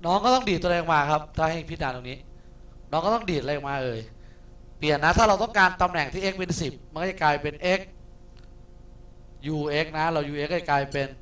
น้องก็ต้องดีดตัวเองมาครับถ้าให้พิจารณาตรงนี้น้องก็ต้องดีดอะไรมาเปลี่ยนนะถ้าเราต้องการตำแหน่งที่ x เป็น10มันก็จะกลายเป็น x ux นะเรา ux ก็จะกลายเป็น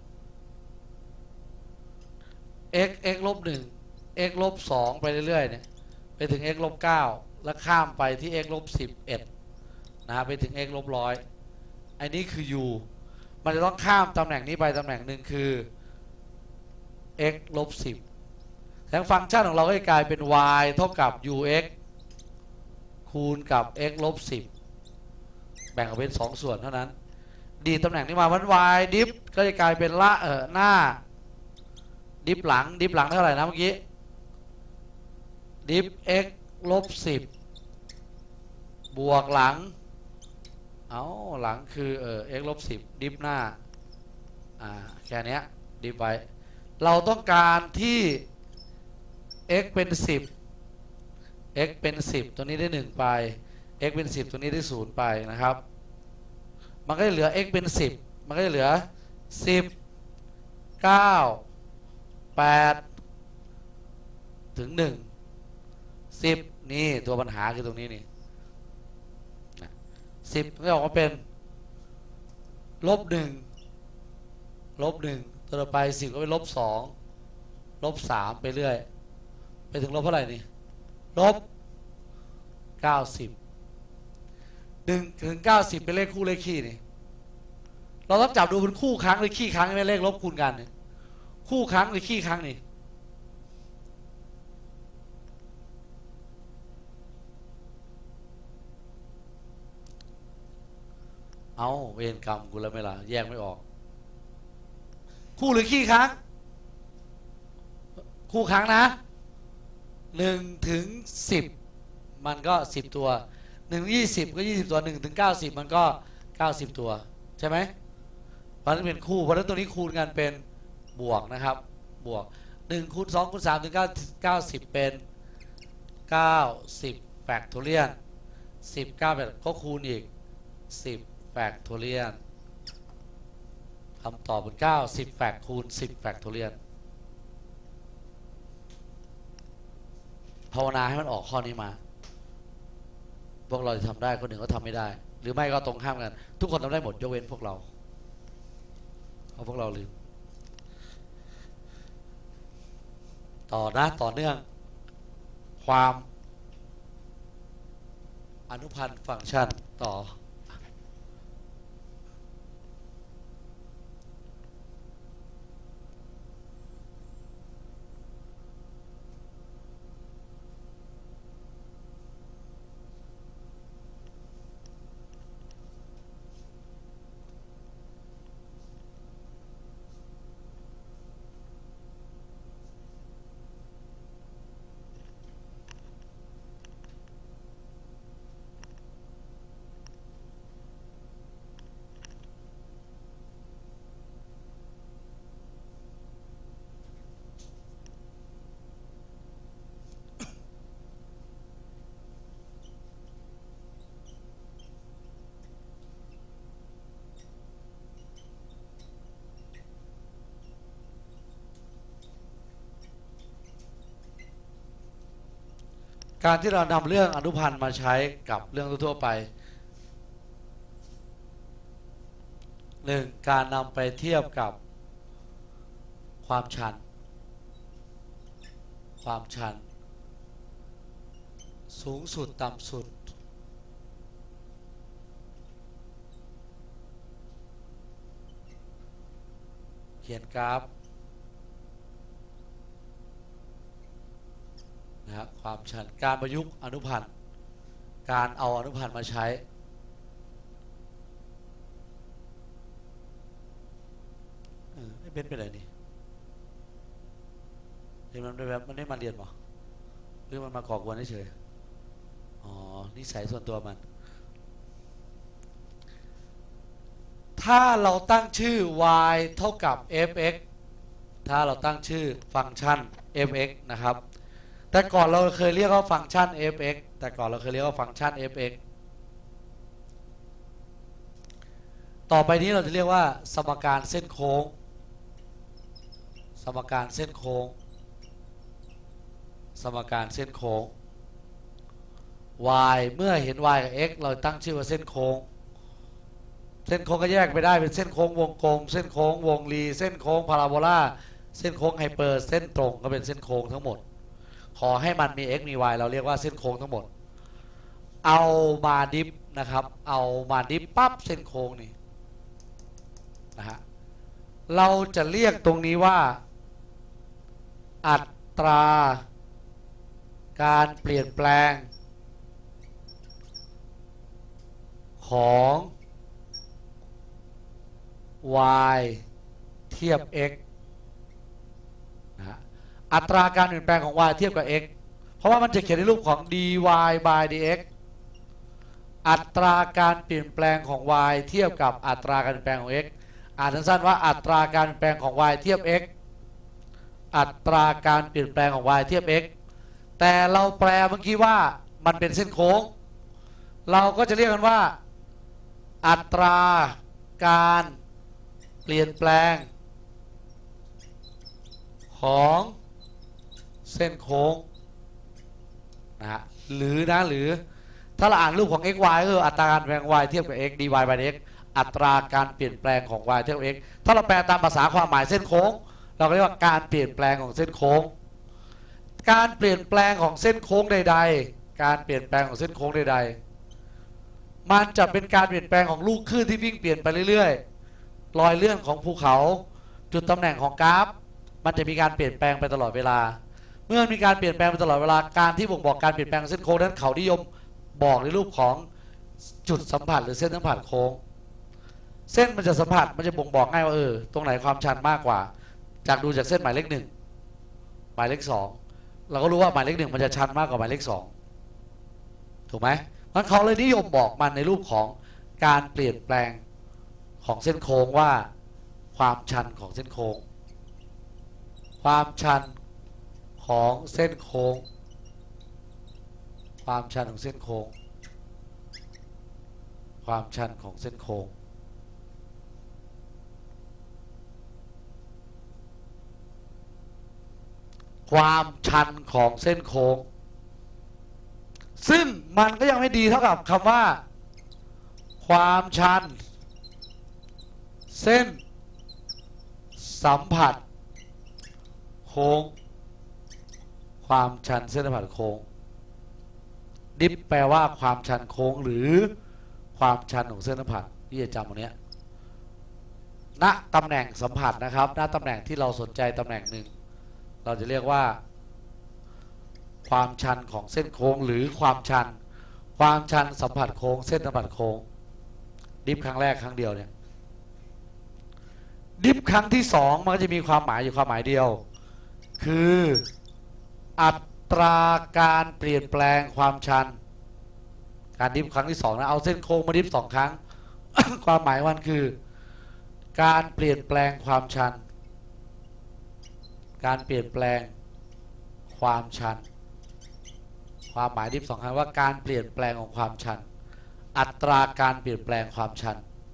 x ลบ1 x ลบ2ไปเรื่อยๆเนี่ยไปถึง x ลบ9แล้วข้ามไปที่ x ลบ11นะไปถึง x ลบ100อันนี้คือ u มันจะต้องข้ามตำแหน่งนี้ไปตำแหน่งหนึ่งคือ x ลบ10ทั้งฟังก์ชันของเราก็จะกลายเป็น y เท่ากับ ux คูณกับ x ลบ10แบ่งออกเป็น2ส่วนเท่านั้นดีตำแหน่งนี้มาวัน y ดิฟก็จะกลายเป็นหน้าดิฟหลังเท่าไหร่นะเมื่อกี้ดิฟ x ลบ10บวกหลังหลังคือx ลบ10ดิฟหน้าแค่นี้ดิฟไว้เราต้องการที่ x เป็น10 x เป็น10ตัวนี้ได้1ไป x เป็น10ตัวนี้ได้0ไปนะครับมันก็จะเหลือ x เป็น10มันก็จะเหลือ10 9 8ถึง1 10นี่ตัวปัญหาคือตรงนี้นี่10ก็ออกมาเป็นลบ1ตัวต่อไป10ก็เป็นลบ2ลบ3ไปเรื่อยไปถึงลบเท่าไหร่นี่ลบ90 1 ถึง 90เป็นเลขคู่เลขคี่นี่เราต้องจับดูเป็นคู่ครั้งหรือคี่ครั้งไม่เลขลบคูณกันนี่คู่ครั้งหรือคี่ครั้งนี่เอาเวรกรรมกูแล้วไม่ล่ะแยกไม่ออกคู่หรือคี่ครั้งคู่ครั้งนะ1 ถึง 10มันก็10ตัว1 ถึง 20ก็20ตัว1 ถึง 90มันก็90ตัวใช่ไหมเพราะนั้นเป็นคู่เพราะนั้นตัวนี้คูณกันเป็นบวกนะครับบวก1คูณ2คูณ3ถึง90เป็น90แฟกโทเรียน10 9แบบก็คูณอีก10แฟกโทเรียนคำตอบเป็น90แฟกคูณ10แฟกโทเรียนภาวนาให้มันออกข้อนี้มาพวกเราจะทำได้คนหนึ่งก็ทำไม่ได้หรือไม่ก็ตรงข้ามกันทุกคนทำได้หมดยกเว้นพวกเราเพราะพวกเราลืมต่อนะต่อเนื่องความอนุพันธ์ฟังก์ชันต่อการที่เรานำเรื่องอนุพันธ์มาใช้กับเรื่องทั่วไป1การนำไปเทียบกับความชันสูงสุดต่ำสุดเขียนกราฟนะครับความชันการประยุกต์อนุพันธ์การเอาอนุพันธ์มาใช้ไม่เป็นไปไหนนี่เห็นมันแบบมันได้มาเรียนหรอหรือมันมาก่อกวนเฉยอ๋อนิสัยส่วนตัวมันถ้าเราตั้งชื่อ y เท่ากับ f(x) ถ้าเราตั้งชื่อฟังก์ชัน f(x) นะครับแต่ก่อนเราเคยเรียกว่าฟังก์ชัน f(x) ต่อไปนี้เราจะเรียกว่าสมการเส้นโค้งสมการเส้นโค้ง y เมื่อเห็น y กับ x เราตั้งชื่อว่าเส้นโค้งเส้นโค้งก็แยกไปได้เป็นเส้นโค้งวงกลมเส้นโค้งวงรีเส้นโค้งพาราโบลาเส้นโค้งไฮเปอร์เส้นตรงก็เป็นเส้นโค้งทั้งหมดขอให้มันมี x มี y เราเรียกว่าเส้นโค้งทั้งหมดเอามาดิฟนะครับเอามาดิฟปั๊บเส้นโค้งนี่นะฮะเราจะเรียกตรงนี้ว่าอัตราการเปลี่ยนแปลงของ y เทียบ x นะฮะอัตราการเปลี่ยนแปลงของ y เทียบกับ x เพราะว่ามันจะเขียนในรูปของ dy by dx อัตราการเปลี่ยนแปลงของ y เทียบกับอัตราการเปลี่ยนแปลงของ x อ่านสั้นๆว่าอัตราการเปลี่ยนแปลงของ y เทียบ x อัตราการเปลี่ยนแปลงของ y เทียบ x แต่เราแปลเมื่อกี้ว่ามันเป็นเส้นโค้งเราก็จะเรียกกันว่าอัตราการเปลี่ยนแปลงของเส้นโค้งนะฮะหรือถ้าเราอ่านรูปของ x y ก็คืออัตราการเปลี่ยนแปลง y เทียบกับ x dy by dx อัตราการเปลี่ยนแปลงของ y เทียบกับ x ถ้าเราแปลตามภาษาความหมายเส้นโค้งเราก็เรียกว่าการเปลี่ยนแปลงของเส้นโค้งการเปลี่ยนแปลงของเส้นโค้งใดๆการเปลี่ยนแปลงของเส้นโค้งใดๆมันจะเป็นการเปลี่ยนแปลงของลูกคลื่นที่วิ่งเปลี่ยนไปเรื่อยๆรอยเลื่อนของภูเขาจุดตำแหน่งของกราฟมันจะมีการเปลี่ยนแปลงไปตลอดเวลาเมื่อมีการเปลี่ยนแปลงไปตลอดเวลาการที่บ่งบอกการเปลี่ยนแปลงเส้นโค้งนั้นเขานิยมบอกในรูปของจุดสัมผัสหรือเส้นสัมผัสโค้งเส้นมันจะสัมผัสมันจะบ่งบอกง่ายว่าตรงไหนความชันมากกว่าจากดูจากเส้นหมายเลข1หมายเลข2เราก็รู้ว่าหมายเลข1มันจะชันมากกว่าหมายเลข2ถูกไหมมันเขาเลยนิยมบอกมันในรูปของการเปลี่ยนแปลงของเส้นโค้งว่าความชันของเส้นโค้งความชันของเส้นโค้งความชันของเส้นโค้งความชันของเส้นโค้งความชันของเส้นโค้งซึ่งมันก็ยังไม่ดีเท่ากับคำว่าความชันเส้นสัมผัสโค้งความชันเส้นสัมผัสโค้งดิฟแปลว่าความชันโค้งหรือความชันของเส้นสัมผัสที่จะจำตรงนี้ณตำแหน่งสัมผัสนะครับณตำแหน่งที่เราสนใจตำแหน่งหนึ่งเราจะเรียกว่าความชันของเส้นโค้งหรือความชันสัมผัสโค้งเส้นสัมผัสโค้งดิฟครั้งแรกครั้งเดียวเนี่ยดิฟครั้งที่2มันก็จะมีความหมายอยู่ความหมายเดียวคืออัตราการเปลี่ยนแปลงความชันการดิฟครั้งที่2นะเอาเส้นโค้งมาดิฟ2ครั้ง ความหมายมันคือการเปลี่ยนแปลงความชันการเปลี่ยนแปลงความชันความหมายดิฟ2ครั้งว่าการเปลี่ยนแปลงของความชันอัตราการเปลี่ยนแปลงความชัน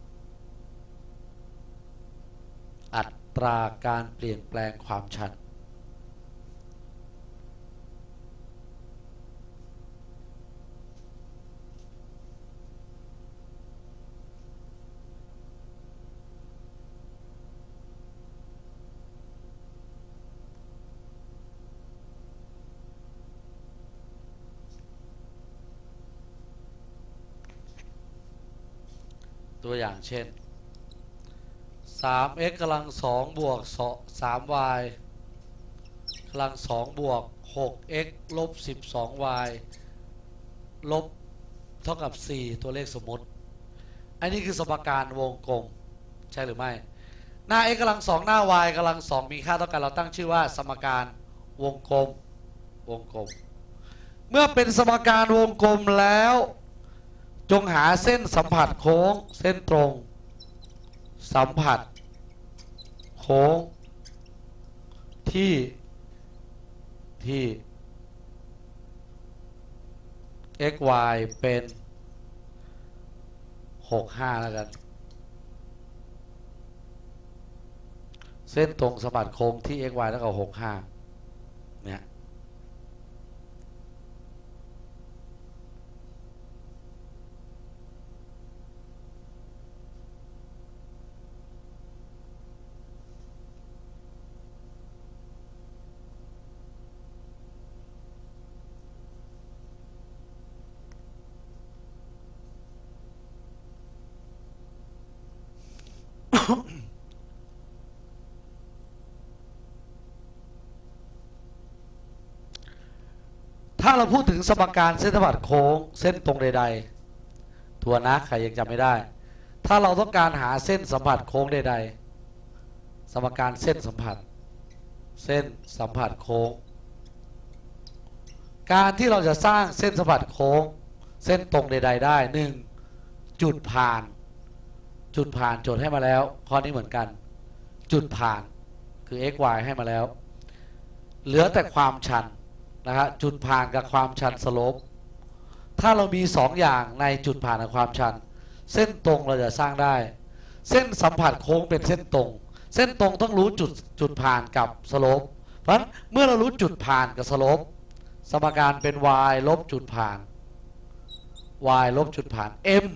อัตราการเปลี่ยนแปลงความชันตัวอย่างเช่น 3x กำลัง2บวก 3y กำลัง2บวก 6x ลบ 12y ลบเท่ากับ4ตัวเลขสมมติอันนี้คือสมการวงกลมใช่หรือไม่หน้า x กำลัง2หน้า y กำลัง2มีค่าเท่ากันเราตั้งชื่อว่าสมการวงกลมเมื่อเป็นสมการวงกลมแล้วจงหาเส้นสัมผัสโค้งเส้นตรงสัมผัสโค้งที่ x y เป็น65แล้วกันเส้นตรงสัมผัสโค้งที่ x y เท่ากับ65เนี่ยถ้าเราพูดถึงสมการเส้นสัมผัสโค้งเส้นตรงใดๆตัวนะใครยังจำไม่ได้ถ้าเราต้องการหาเส้นสัมผัสโค้งใดๆสมการเส้นสัมผัสโค้งการที่เราจะสร้างเส้นสัมผัสโค้งเส้นตรงใดๆได้1จุดผ่านโจทย์ให้มาแล้วข้อนี้เหมือนกันจุดผ่านคือ x y ให้มาแล้วเหลือแต่ความชันนะฮะจุดผ่านกับความชันสโลปถ้าเรามี2อย่างในจุดผ่านกับความชันเส้นตรงเราจะสร้างได้เส้นสัมผัสโค้งเป็นเส้นตรงต้องรู้จุดผ่านกับสโลปเพราะฉะนั้นเมื่อเรารู้จุดผ่านกับสโลปสมการเป็น y ลบจุดผ่าน y ลบจุดผ่าน m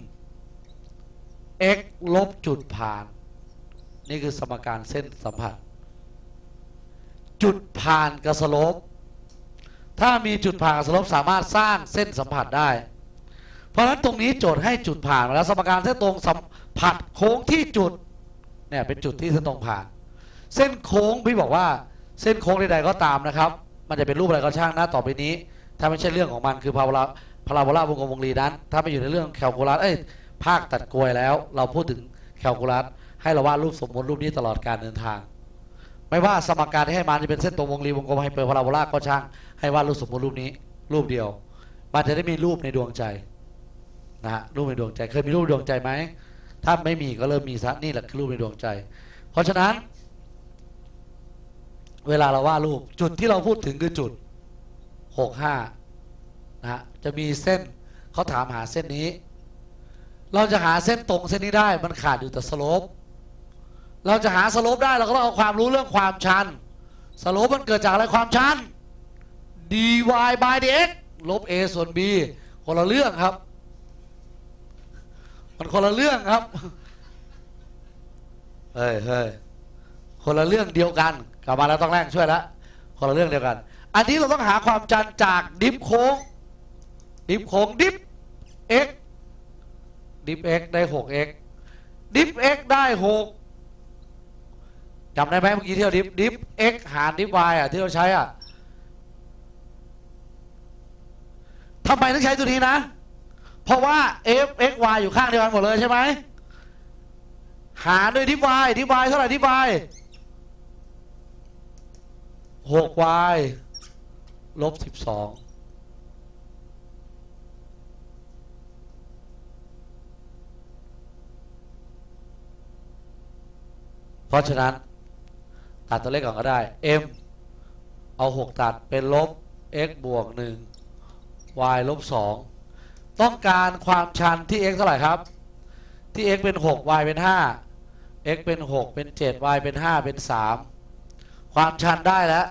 x ลบจุดผ่านนี่คือสมการเส้นสัมผัสจุดผ่านกับสโลปถ้ามีจุดผ่านกับสโลปสามารถสร้างเส้นสัมผัสได้เพราะฉะนั้นตรงนี้โจทย์ให้จุดผ่านมาแล้วสมการเส้นตรงสัมผัสโค้งที่จุดเนี่ยเป็นจุดที่เส้นตรงผ่านเส้นโค้งพี่บอกว่าเส้นโค้งใดๆก็ตามนะครับมันจะเป็นรูปอะไรก็ช่างนะต่อไปนี้ถ้าไม่ใช่เรื่องของมันคือพาราโบลาวงกลมวงรีนั้นถ้าไม่อยู่ในเรื่องแคลคูลัสภาคตัดกลวยแล้วเราพูดถึงแคลคูลัสให้เราวาดรูปสมมติรูปนี้ตลอดการเดินทางไม่ว่าสมการที่ให้มาจะเป็นเส้นตรงวงรีวงกลมไฮเปอร์พาราโบลาก็ช่างให้วาดรูปสมมติรูปนี้รูปเดียวมันจะได้มีรูปในดวงใจนะฮะรูปในดวงใจเคยมีรูปดวงใจไหมถ้าไม่มีก็เริ่มมีซะนี่แหละคือรูปในดวงใจเพราะฉะนั้นเวลาเราวาดรูปจุดที่เราพูดถึงคือจุด65นะฮะจะมีเส้นเขาถามหาเส้นนี้เราจะหาเส้นตรงเส้นนี้ได้มันขาดอยู่แต่สโลปเราจะหาสโลปได้เราก็ต้องเอาความรู้เรื่องความชันสโลปมันเกิดจากอะไรความชัน dy by dx ลบ a ส่วน b คนละเรื่องครับมันคนละเรื่องครับเฮ้ยคนละเรื่องเดียวกันกลับมาแล้วต้องแรงช่วยแล้วคนละเรื่องเดียวกันอันนี้เราต้องหาความชันจากดิฟโค้งดิฟ x ดิฟ x ได้ 6x ดิฟ x ได้6จำได้ไหมเมื่อกี้ที่เราดิฟ x หารดิฟ y ที่เราใช้ทำไมต้องใช้ตัวนี้นะเพราะว่า f x y อยู่ข้างเดียวกันหมดเลยใช่ไหมหารด้วยดิฟ y เท่าไหร่ดิฟ y 6y ลบ12เพราะฉะนั้นตัดตัวเลขก่อนก็ได้ m เอา6ตัดเป็นลบ x บวก1 y ลบ2ต้องการความชันที่ x เท่าไหร่ครับที่ x เป็น6 y เป็น5 x เป็น6เป็น7 y เป็น5เป็น3ความชันได้แล้ว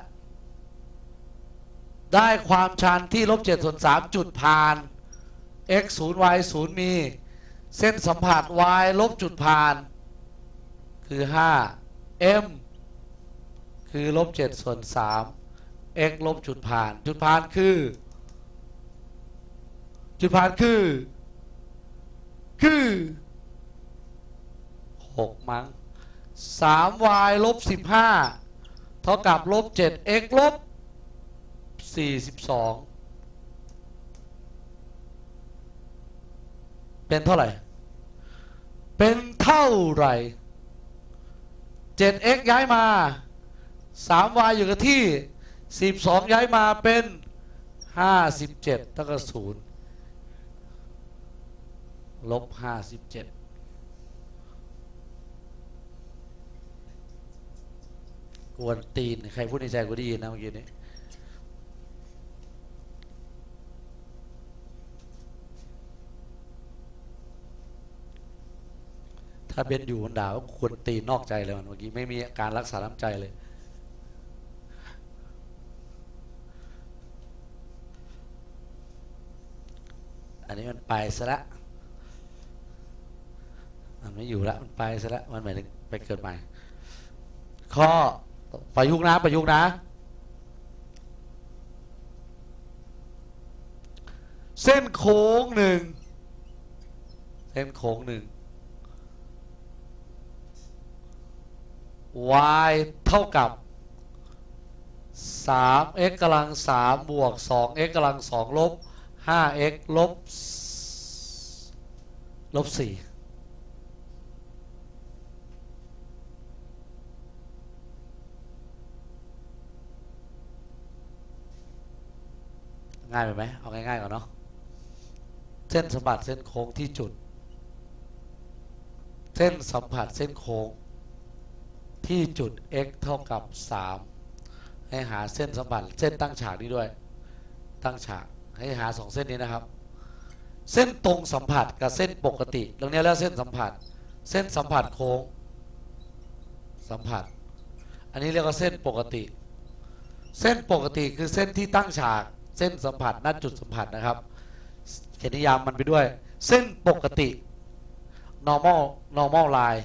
ได้ความชันที่ลบ7ส่วน3จุดผ่าน x 0 y 0มีเส้นสัมผัส y ลบจุดผ่านคือ5 m คือลบ7ส่วน3 x ลบจุดผ่านคือ6มั้ง 3y ลบ15เท่ากับลบ 7x ลบ42เป็นเท่าไหร่เป็นเท่าไหร่ 7x ย้ายมา 3y อยู่กับที่12ย้ายมาเป็น57เท่ากับ0ลบ57กวนตีนใครพูดในใจกูได้ยินนะเมื่อกี้นี้ถ้าเบนอยู่มันด่าว่าควรตีนอกใจเลยมันเมื่อกี้ไม่มีการรักษาน้ำใจเลยอันนี้มันไปซะละมันไม่อยู่ละมันไปซะละมันหมายถึงไปเกิดใหม่ข้อประยุกต์นะเส้นโค้งหนึ่ง y เท่ากับ 3x กำลัง3บวก 2x กำลัง2ลบ 5x ลบ 4ง่ายไปไหมเอาง่ายๆก่อนเนาะเส้นสัมผัสเส้นโค้งที่จุดเส้นสัมผัสเส้นโค้งที่จุด x เท่ากับ3ให้หาเส้นสัมผัสเส้นตั้งฉากนี้ด้วยตั้งฉากให้หา2เส้นนี้นะครับเส้นตรงสัมผัสกับเส้นปกติตรงนี้แล้วเส้นสัมผัสเส้นสัมผัสโค้งสัมผัสอันนี้เรียกว่าเส้นปกติเส้นปกติคือเส้นที่ตั้งฉากเส้นสัมผัสณจุดสัมผัสนะครับเขียนนิยามมันไปด้วยเส้นปกติ normal line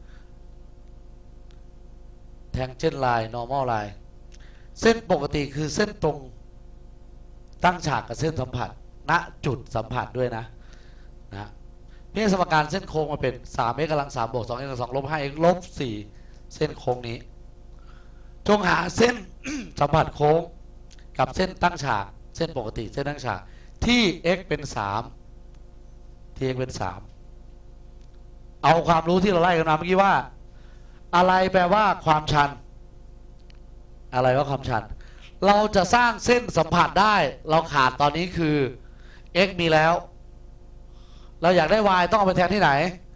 tangent line normal line เส้นปกติคือเส้นตรงตั้งฉากกับเส้นสัมผัสณจุดสัมผัสด้วยนะนี่สมการเส้นโค้งมาเป็น 3x กำลัง3บวก 2x กำลัง2ลบ 5x ลบ 4เส้นโค้งนี้จงหาเส้น สัมผัสโค้งกับเส้นตั้งฉากเส้นปกติเส้นตั้งฉากที่ x เป็น3ที่ x เป็น3เอาความรู้ที่เราไล่กันมาเมื่อกี้ว่าอะไรแปลว่าความชันอะไรว่าความชันเราจะสร้างเส้นสัมผัสได้เราขาดตอนนี้คือ x มีแล้วเราอยากได้ y ต้องเอาไปแทนที่ไหน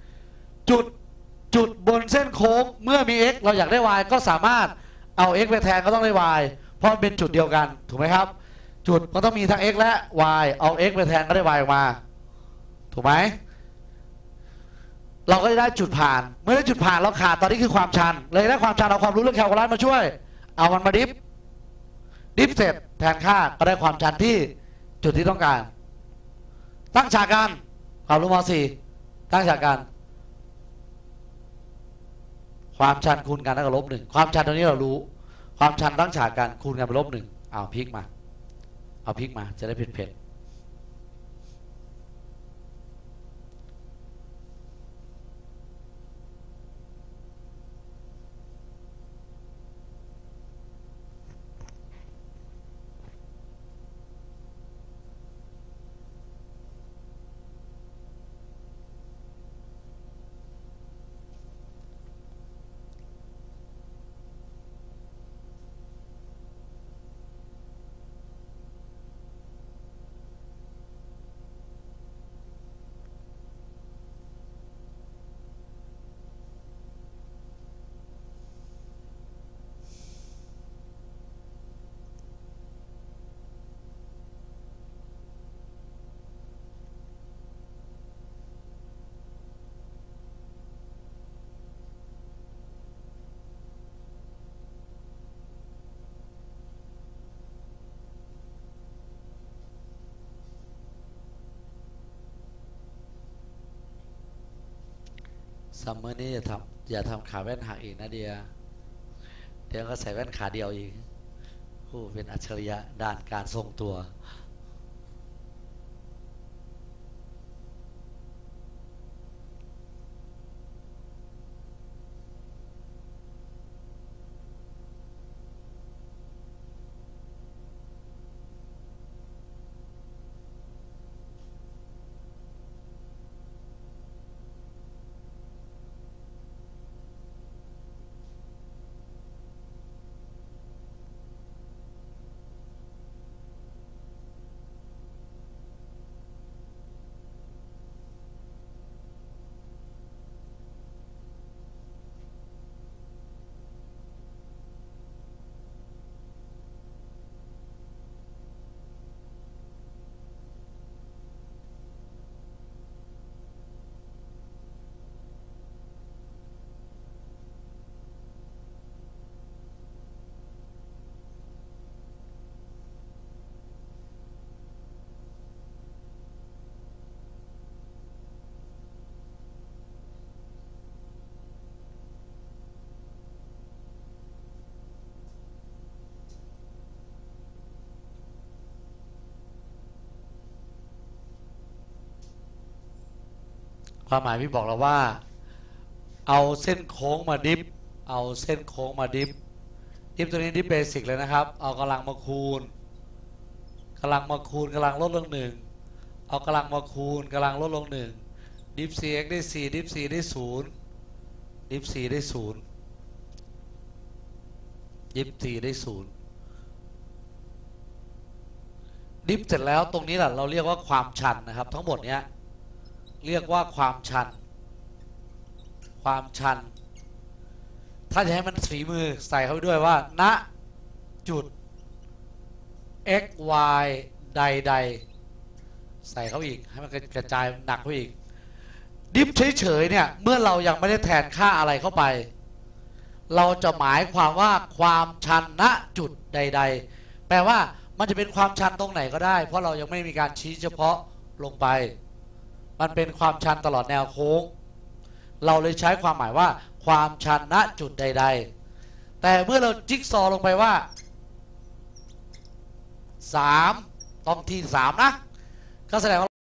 จุดบนเส้นโค้งเมื่อมี x เราอยากได้ y ก็สามารถเอา x ไปแทนก็ต้องได้ y เพราะเป็นจุดเดียวกันถูกไหมครับจุดมันต้องมีทั้ง x และ y เอา x ไปแทนก็ได้ y ออกมาถูกไหมเราก็จะได้จุดผ่านเมื่อได้จุดผ่านเราขาดตอนนี้คือความชันเลยได้ความชันเอาความรู้เรื่องแคลคูลัสมาช่วยเอามันมาดิฟเสร็จแทนค่าก็ได้ความชันที่จุดที่ต้องการตั้งฉากกันความรู้ม .4 ตั้งฉากกันความชันคูณกันแล้วก็ลบ1ความชันตรงนี้เรารู้ความชันตั้งฉากกันคูณกันเป็นลบ1เอาพลิกมาจะได้เผ็ดซัมเมอร์นี้อย่าทำขาแว่นหักอีกนะเดี๋ยวก็ใส่แว่นขาเดียวอีกผู้เป็นอัจฉริยะด้านการทรงตัวความหมายพี่บอกเราว่าเอาเส้นโค้งมาดิฟเอาเส้นโค้งมาดิฟตัวนี้ดิฟเบสิกเลยนะครับเอากำลังมาคูณกำลังลดลง1เอากำลังมาคูณกำลังลดลง1ดิฟ cx ได้4ดิฟ c ได้0ดิฟ c ได้0ดิฟ c ได้0ดิฟเสร็จแล้วตรงนี้แหละเราเรียกว่าความชันนะครับทั้งหมดเนี้ยเรียกว่าความชันถ้าจะให้มันฝีมือใส่เข้าไปด้วยว่าณจุด x y ใดใส่เข้าอีกให้มันกระจายหนักเข้าอีกดิฟเฉยๆเนี่ยเมื่อเรายังไม่ได้แทนค่าอะไรเข้าไปเราจะหมายความว่าความชันณจุดใดๆแปลว่ามันจะเป็นความชันตรงไหนก็ได้เพราะเรายังไม่มีการชี้เฉพาะลงไปมันเป็นความชันตลอดแนวโค้งเราเลยใช้ความหมายว่าความชันณจุดใดๆแต่เมื่อเราจิ๊กซอลงไปว่า3ต้องที่3นะก็แสดงว่า